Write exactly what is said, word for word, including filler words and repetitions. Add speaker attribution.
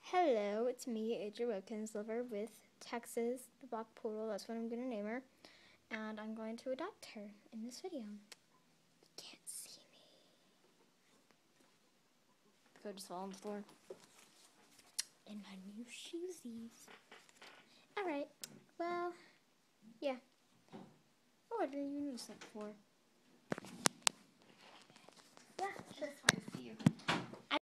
Speaker 1: Hello, it's me, Adria Wilkins, lover with Texas, the Black Poodle. That's what I'm going to name her. And I'm going to adopt her in this video. You can't see me. The code just fell on the floor. In my new shoesies. Alright, well, yeah. What are you innocent for? Yeah,
Speaker 2: Just want to see you.